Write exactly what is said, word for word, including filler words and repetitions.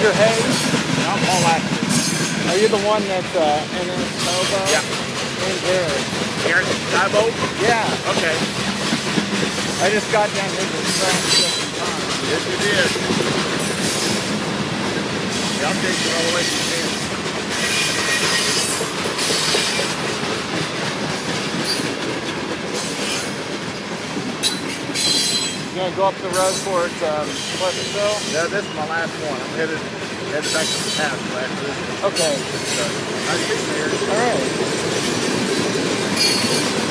Mister Hayes? No, Paul Ashley. Are you the one that's uh, in his towboat? Yeah. In Garrett. Garrett Skyboat? Yeah. Okay. I just got down here to start just in time. Yes, you did. Yeah, I'll take you all the way to the end. You gonna go up the road towards um, Pleasantville? Yeah, this is my last one. I'm headed headed back to the pass after this. Okay. So, nice meeting you here. All right.